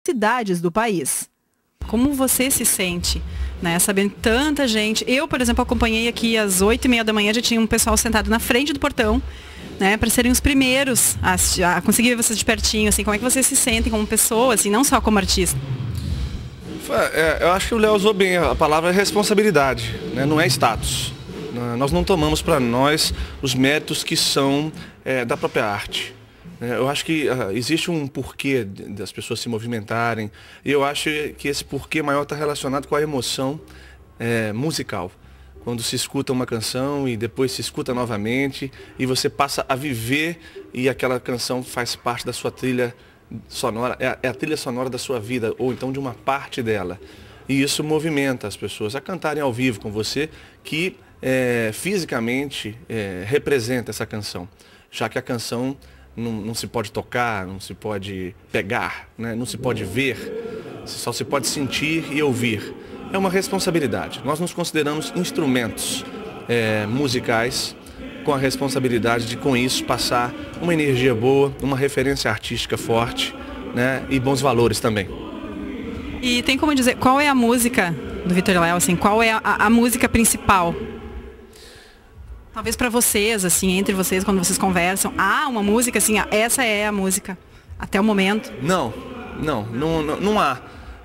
cidades do país. Como você se sente, né, sabendo tanta gente? Eu, por exemplo, acompanhei aqui às 8h30 da manhã, já tinha um pessoal sentado na frente do portão, né, para serem os primeiros a conseguir ver vocês de pertinho, assim, como é que vocês se sentem como pessoa, assim, não só como artista? Eu acho que o Léo usou bem a palavra responsabilidade, né? Não é status. Nós não tomamos para nós os méritos que são da própria arte. Eu acho que existe um porquê das pessoas se movimentarem, e eu acho que esse porquê maior está relacionado com a emoção musical. Quando se escuta uma canção e depois se escuta novamente e você passa a viver e aquela canção faz parte da sua trilha sonora, é a trilha sonora da sua vida, ou então de uma parte dela. E isso movimenta as pessoas a cantarem ao vivo com você, que fisicamente representa essa canção. Já que a canção não se pode tocar, não se pode pegar, né? Não se pode ver, só se pode sentir e ouvir. É uma responsabilidade. Nós nos consideramos instrumentos musicais com a responsabilidade de, com isso, passar uma energia boa, uma referência artística forte, né? E bons valores também. E tem como dizer, qual é a música do Vitor e Léo, assim, qual é a música principal? Talvez para vocês, assim, entre vocês, quando vocês conversam, uma música, assim, essa é a música, até o momento? Não há.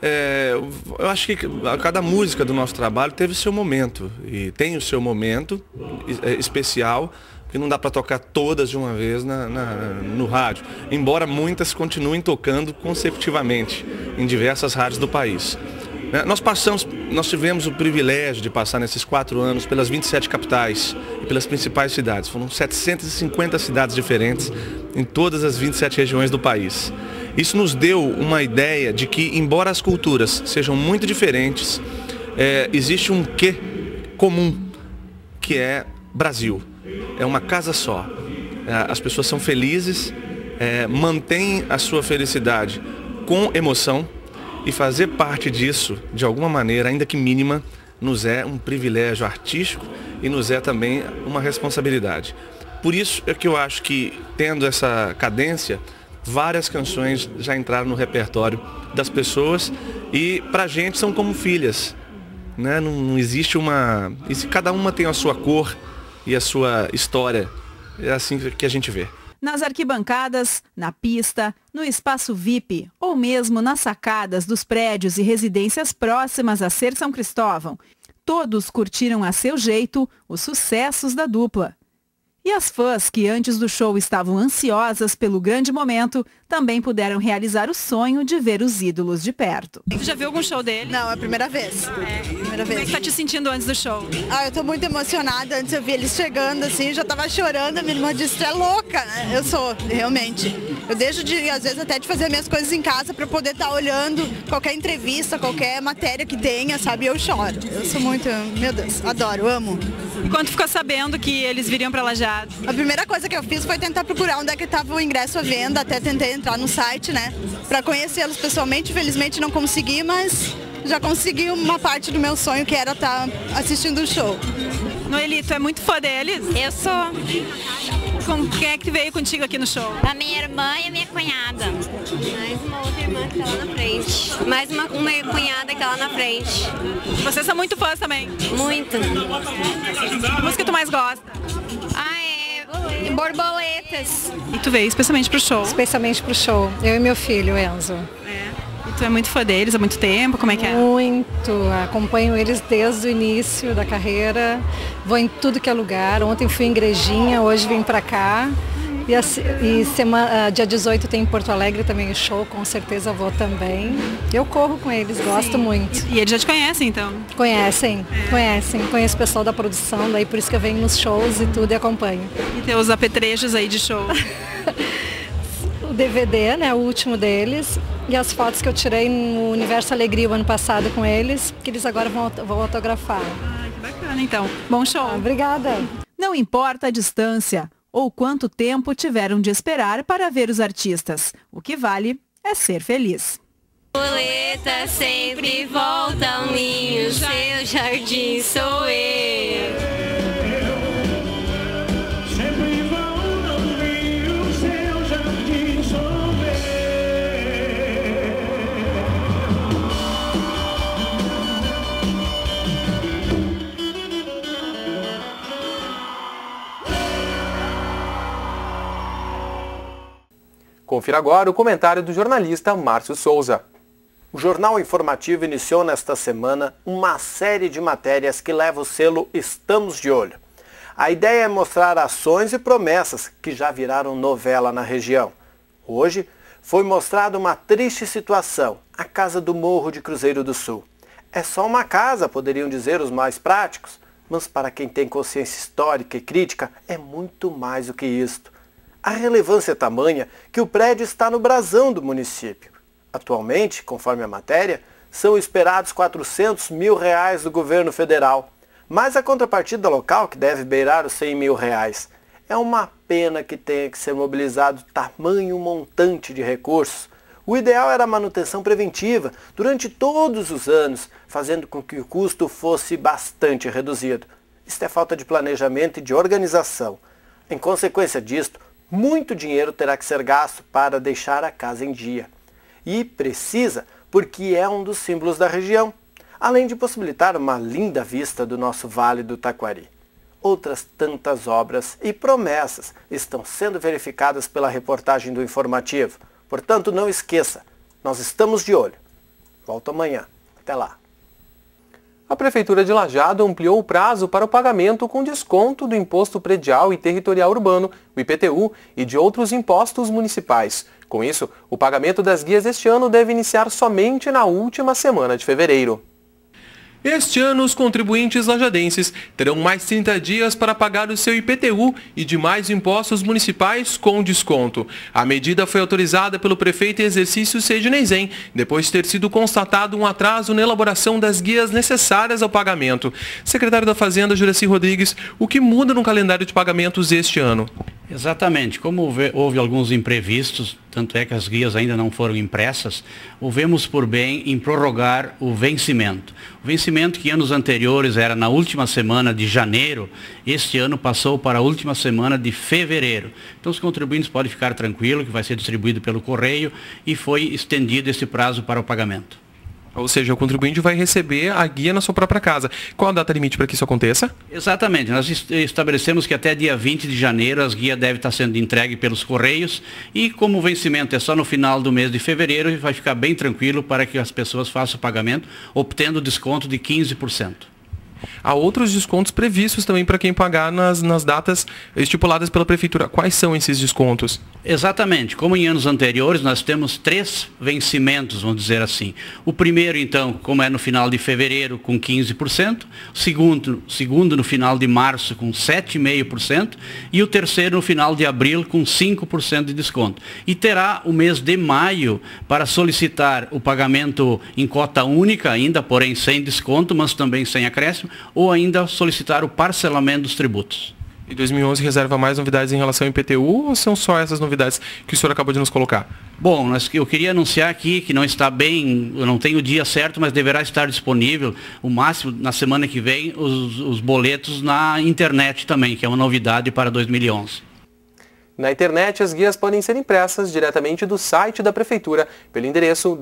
Eu acho que cada música do nosso trabalho teve o seu momento, e tem o seu momento especial, que não dá para tocar todas de uma vez no rádio, embora muitas continuem tocando consecutivamente em diversas rádios do país. Nós tivemos o privilégio de passar nesses 4 anos pelas 27 capitais e pelas principais cidades. Foram 750 cidades diferentes em todas as 27 regiões do país. Isso nos deu uma ideia de que, embora as culturas sejam muito diferentes, existe um quê comum, que é Brasil. É uma casa só. As pessoas são felizes, mantêm a sua felicidade com emoção, e fazer parte disso, de alguma maneira, ainda que mínima, nos é um privilégio artístico e nos é também uma responsabilidade. Por isso é que eu acho que, tendo essa cadência, várias canções já entraram no repertório das pessoas e, pra gente, são como filhas, né? Não existe uma... E se cada uma tem a sua cor e a sua história, é assim que a gente vê. Nas arquibancadas, na pista, no espaço VIP ou mesmo nas sacadas dos prédios e residências próximas a Ser São Cristóvão, todos curtiram a seu jeito os sucessos da dupla. E as fãs que antes do show estavam ansiosas pelo grande momento, também puderam realizar o sonho de ver os ídolos de perto. Você já viu algum show dele? Não, é a primeira vez. Primeira vez. Como é que tá te sentindo antes do show? Eu tô muito emocionada. Antes eu vi eles chegando assim, já tava chorando. A minha irmã disse, tu é louca, né? Eu sou, realmente. Eu deixo às vezes até de fazer minhas coisas em casa pra poder estar olhando qualquer entrevista, qualquer matéria que tenha, sabe? Eu choro. Eu sou muito, meu Deus, adoro, amo. E quando ficou sabendo que eles viriam pra Lajeado? A primeira coisa que eu fiz foi tentar procurar onde é que estava o ingresso à venda, até tentei entrar no site, né, para conhecê-los pessoalmente. Infelizmente não consegui, mas já consegui uma parte do meu sonho, que era estar assistindo o show. Noeli, tu é muito fã deles? Eu sou. Quem é que veio contigo aqui no show? A minha irmã e a minha cunhada. Mais uma outra irmã que tá lá na frente. Mais uma cunhada que tá lá na frente. Vocês são muito fãs também? Muito. Que música tu mais gosta? Borboletas. E tu veio especialmente pro show? Especialmente pro show. Eu e meu filho, Enzo. E tu é muito fã deles há muito tempo? Como é que é? Muito. Acompanho eles desde o início da carreira. Vou em tudo que é lugar. Ontem fui em Igrejinha, hoje vim pra cá. Dia 18 tem em Porto Alegre também o show, com certeza vou também. Eu corro com eles, gosto muito. E eles já te conhecem, então? Conhecem. Conheço o pessoal da produção, daí por isso que eu venho nos shows e tudo e acompanho. E teus apetrechos aí de show? O DVD, né, o último deles, e as fotos que eu tirei no Universo Alegria o ano passado com eles, que eles agora vão autografar. Que bacana, então. Bom show. Obrigada. Não importa a distância ou quanto tempo tiveram de esperar para ver os artistas. O que vale é ser feliz. Borboletas sempre voltam, ninho, seu jardim sou eu. Confira agora o comentário do jornalista Márcio Souza. O Jornal Informativo iniciou nesta semana uma série de matérias que leva o selo Estamos de Olho. A ideia é mostrar ações e promessas que já viraram novela na região. Hoje foi mostrada uma triste situação, a Casa do Morro de Cruzeiro do Sul. É só uma casa, poderiam dizer os mais práticos, mas para quem tem consciência histórica e crítica, é muito mais do que isto. A relevância é tamanha que o prédio está no brasão do município. Atualmente, conforme a matéria, são esperados R$400 mil do governo federal, mas a contrapartida local, que deve beirar os R$100 mil. É uma pena que tenha que ser mobilizado tamanho montante de recursos. O ideal era a manutenção preventiva durante todos os anos, fazendo com que o custo fosse bastante reduzido. Isto é falta de planejamento e de organização. Em consequência disto, muito dinheiro terá que ser gasto para deixar a casa em dia. E precisa, porque é um dos símbolos da região, além de possibilitar uma linda vista do nosso Vale do Taquari. Outras tantas obras e promessas estão sendo verificadas pela reportagem do Informativo. Portanto, não esqueça, nós estamos de olho. Volto amanhã. Até lá. A Prefeitura de Lajeado ampliou o prazo para o pagamento com desconto do Imposto Predial e Territorial Urbano, o IPTU, e de outros impostos municipais. Com isso, o pagamento das guias este ano deve iniciar somente na última semana de fevereiro. Este ano, os contribuintes lajadenses terão mais 30 dias para pagar o seu IPTU e demais impostos municipais com desconto. A medida foi autorizada pelo prefeito em exercício Sidney Zen, depois de ter sido constatado um atraso na elaboração das guias necessárias ao pagamento. Secretário da Fazenda, Juraci Rodrigues, o que muda no calendário de pagamentos este ano? Exatamente. Como houve alguns imprevistos, tanto é que as guias ainda não foram impressas, houvemos por bem em prorrogar o vencimento. O vencimento que anos anteriores era na última semana de janeiro, este ano passou para a última semana de fevereiro. Então os contribuintes podem ficar tranquilos que vai ser distribuído pelo correio e foi estendido esse prazo para o pagamento. Ou seja, o contribuinte vai receber a guia na sua própria casa. Qual a data limite para que isso aconteça? Exatamente. Nós estabelecemos que até dia 20 de janeiro as guias devem estar sendo entregues pelos correios e como o vencimento é só no final do mês de fevereiro, vai ficar bem tranquilo para que as pessoas façam o pagamento, obtendo desconto de 15%. Há outros descontos previstos também para quem pagar nas datas estipuladas pela Prefeitura. Quais são esses descontos? Exatamente. Como em anos anteriores, nós temos 3 vencimentos, vamos dizer assim. O primeiro, então, como é no final de fevereiro, com 15%. O segundo no final de março, com 7,5%. E o terceiro no final de abril, com 5% de desconto. E terá o mês de maio para solicitar o pagamento em cota única, ainda, porém, sem desconto, mas também sem acréscimo, ou ainda solicitar o parcelamento dos tributos. E 2011 reserva mais novidades em relação ao IPTU ou são só essas novidades que o senhor acabou de nos colocar? Bom, eu queria anunciar aqui que não está bem, eu não tenho o dia certo, mas deverá estar disponível o máximo na semana que vem os boletos na internet também, que é uma novidade para 2011. Na internet, as guias podem ser impressas diretamente do site da Prefeitura pelo endereço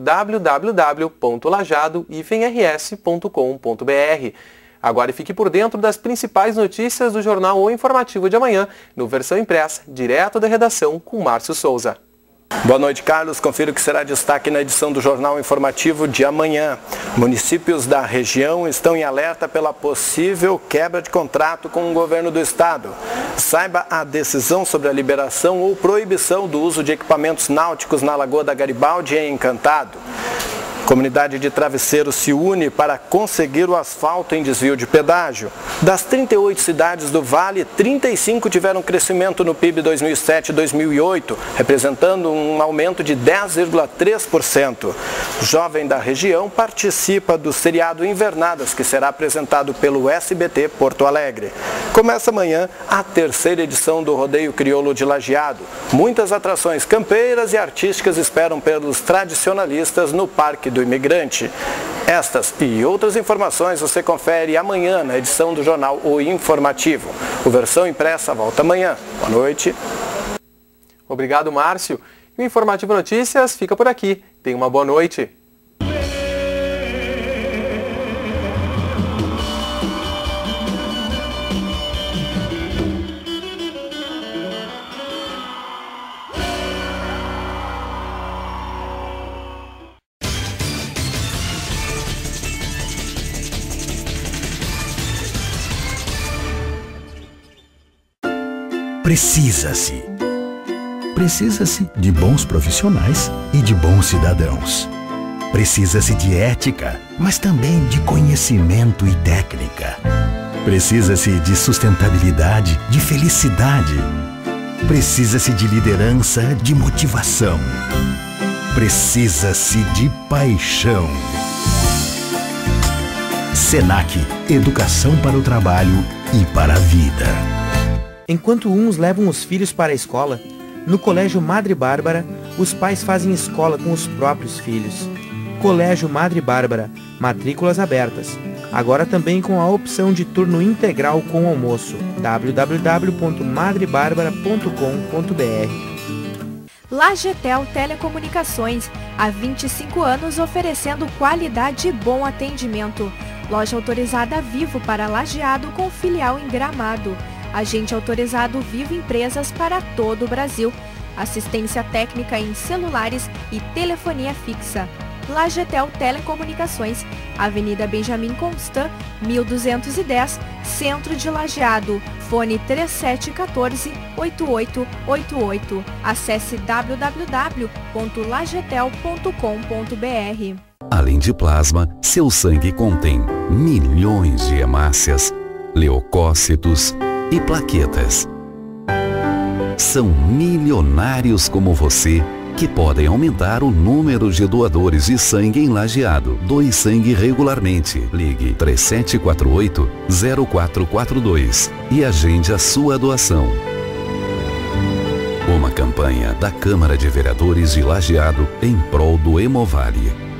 www.lajado-rs.com.br. Agora fique por dentro das principais notícias do Jornal O Informativo de amanhã, no versão impressa, direto da redação, com Márcio Souza. Boa noite, Carlos. Confira o que será destaque na edição do Jornal Informativo de amanhã. Municípios da região estão em alerta pela possível quebra de contrato com o governo do estado. Saiba a decisão sobre a liberação ou proibição do uso de equipamentos náuticos na Lagoa da Garibaldi em Encantado. Comunidade de Travesseiro se une para conseguir o asfalto em desvio de pedágio. Das 38 cidades do Vale, 35 tiveram crescimento no PIB 2007-2008, representando um aumento de 10,3%. Jovem da região participa do seriado Invernadas, que será apresentado pelo SBT Porto Alegre. Começa amanhã a 3ª edição do Rodeio Crioulo de Lajeado. Muitas atrações campeiras e artísticas esperam pelos tradicionalistas no Parque do Imigrante. Estas e outras informações você confere amanhã na edição do Jornal O Informativo. O versão impressa volta amanhã. Boa noite. Obrigado, Márcio. E o Informativo Notícias fica por aqui. Tenha uma boa noite. Precisa-se. Precisa-se de bons profissionais e de bons cidadãos. Precisa-se de ética, mas também de conhecimento e técnica. Precisa-se de sustentabilidade, de felicidade. Precisa-se de liderança, de motivação. Precisa-se de paixão. Senac, educação para o trabalho e para a vida. Enquanto uns levam os filhos para a escola, no Colégio Madre Bárbara, os pais fazem escola com os próprios filhos. Colégio Madre Bárbara, matrículas abertas. Agora também com a opção de turno integral com almoço. www.madrebarbara.com.br. Lajetel Telecomunicações, há 25 anos oferecendo qualidade e bom atendimento. Loja autorizada Vivo para Lajeado com filial em Gramado. Agente autorizado Vivo Empresas para todo o Brasil. Assistência técnica em celulares e telefonia fixa. Lajetel Telecomunicações, Avenida Benjamin Constant, 1210, Centro de Lajeado. Fone 3714-8888. Acesse www.lajetel.com.br. Além de plasma, seu sangue contém milhões de hemácias, leucócitos e plaquetas. São milionários como você que podem aumentar o número de doadores de sangue em Lajeado. Doe sangue regularmente. Ligue 3748-0442 e agende a sua doação. Uma campanha da Câmara de Vereadores de Lajeado em prol do Hemovale.